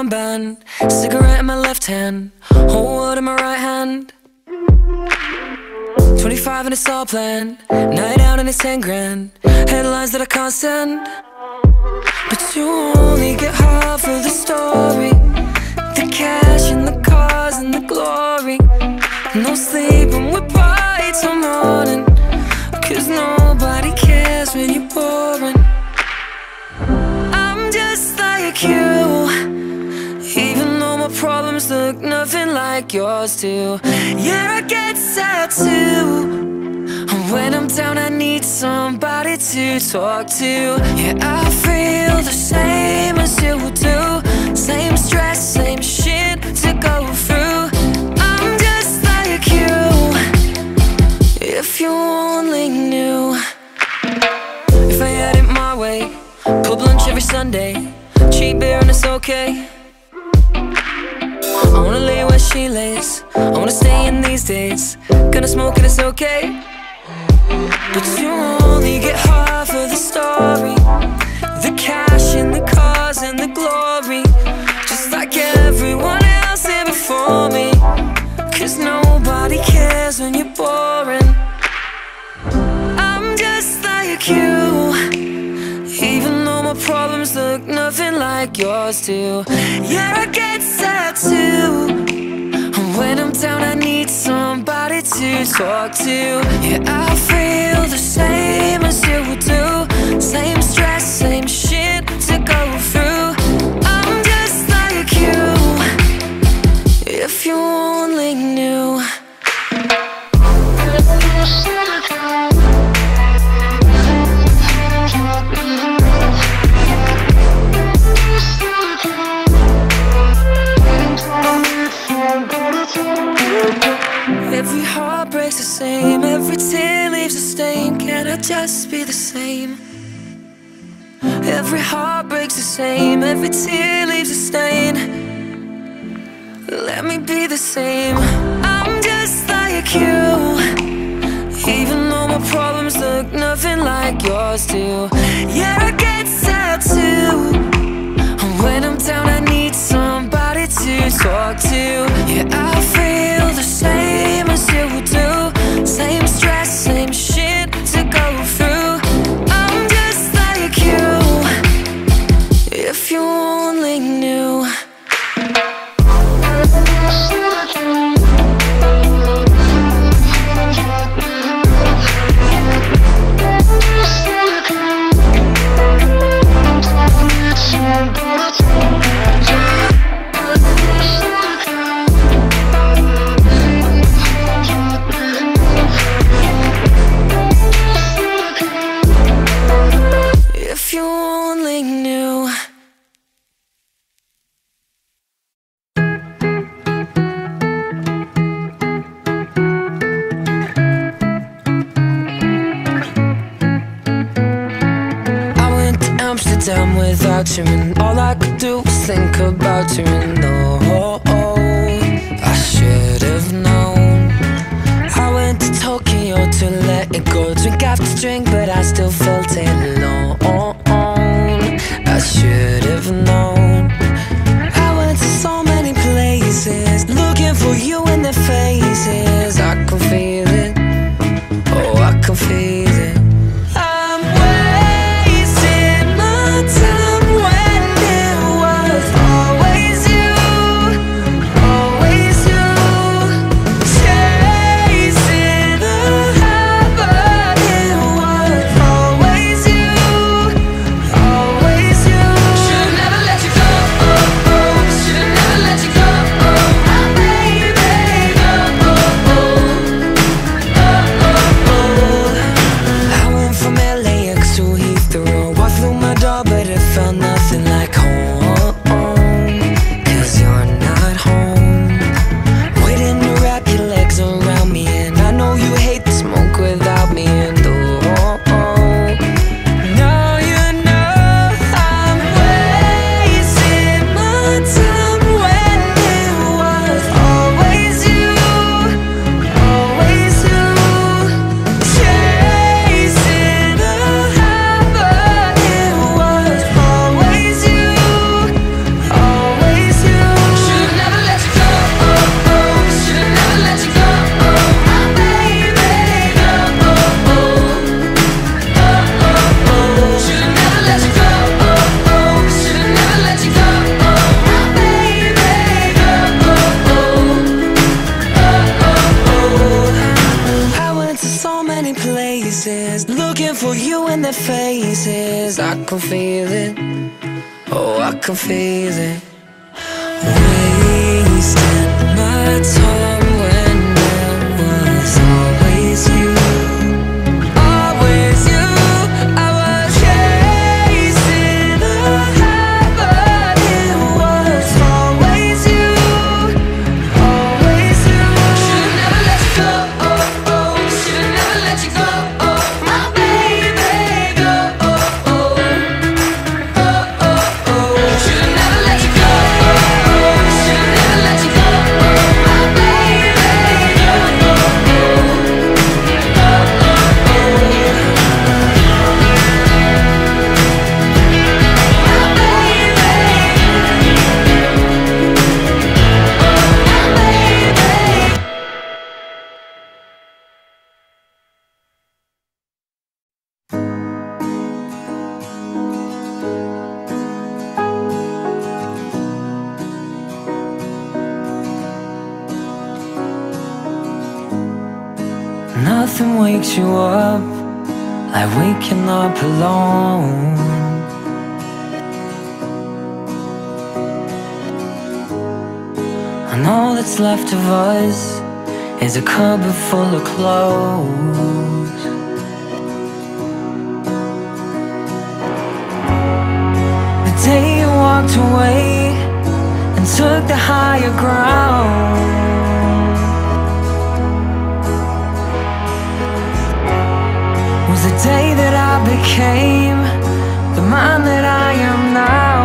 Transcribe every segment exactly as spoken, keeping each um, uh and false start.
armband, cigarette in my left hand, whole world in my right hand. Twenty-five and it's all planned, night out and it's ten grand, headlines that I can't stand. But you only get half of the story, the cash and the cars and the glory. No sleep when we party till morning, 'cause nobody cares when you're boring. I'm just like you, even though my problems look nothing like yours do. Yeah, I get sad too. When I'm down I need somebody to talk to. Yeah, I feel the same as you do, same stress, same shit to go through. I'm just like you, if you only knew. If I had it my way, pub lunch every Sunday, cheap beer and it's okay. I wanna lay where she lays, I wanna stay in these days, gonna smoke and it's okay. But you only get half of the story, the cash and the cars and the glory, just like everyone else here before me. 'Cause nobody cares when you're boring. I'm just like you, even though my problems look nothing like yours do. Yeah, I get sad too. When I'm down I need somebody to talk to. Yeah, I feel the same as you do, same stress, same shit to go through. I'm just like you, if you only knew. Every heart breaks the same, every tear leaves a stain. Can I just be the same? Every heart breaks the same, every tear leaves a stain. Let me be the same. I'm just like you, even though my problems look nothing like yours do. Yeah, I get sad too. When I'm down I need somebody to talk to. Yeah, I feel the same as you do, same stress, same shit to go through. I'm just like you, if you only knew. If you only knew. I went to Amsterdam without you, and all I could do was think about you. And oh, I should have known. I went to Tokyo to let it go, drink after drink, but I still felt it alone. I should have known. I went to so many places, looking for you in their faces. I can feel it, oh I can feel it. I'm wasting my time when it was always you, always you. Chasing the high, but it was always you, always you. Should've never let you go, oh, oh. Should've never let you go, oh, oh, baby. for you in their faces. I can feel it, oh, I can feel it. Wasting my time when there was always you. Always you. I was chasing a high, but it was always you. Always you. Should've never let you go, oh, oh. Should've never let you go, oh, my baby, go, oh, oh. Oh, oh, oh. Should've never let you go, oh, oh. Should've never let you go, oh, my baby, go, oh, oh. Oh, oh, oh. My baby, oh, my baby. Nothing wakes you up like waking up alone. And all that's left of us is a cupboard full of clothes. The day you walked away and took the higher ground was the day that I became the man that I am now.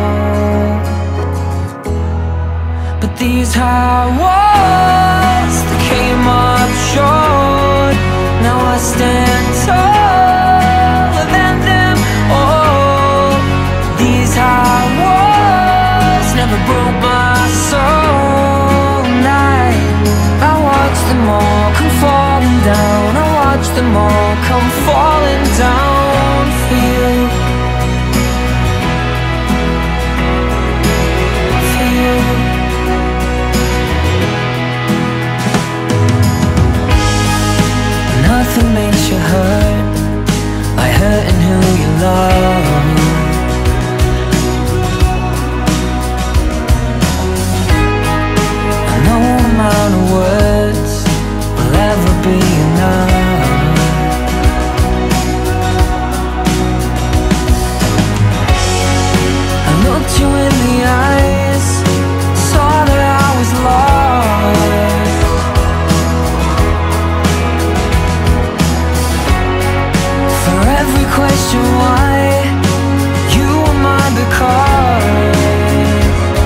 But these high walls that came up short, now I stand taller than them all. These high walls never broke my soul. And I, I watched them all come falling down. I watched them all come falling down for you. For you. Nothing makes you hurt like hurting who you love. And no amount of words will ever be enough. I looked you in the eyes, saw that I was lost. For every question why, you were my because.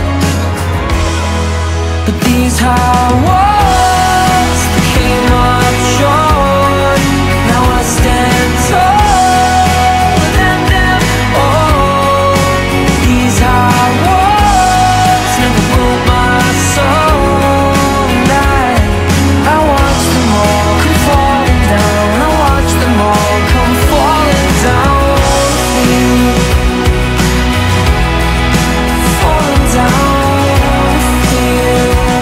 But these high walls that came up short, now I stand taller than them all. These high walls never broke my soul. And I, I watched them all come falling down. I watched them all come falling down for you. Falling down for you.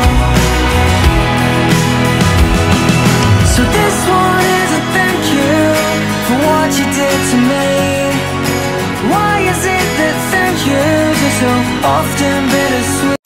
So this one is a thank you for what you did to me. Why is it that thank yous are so often bittersweet?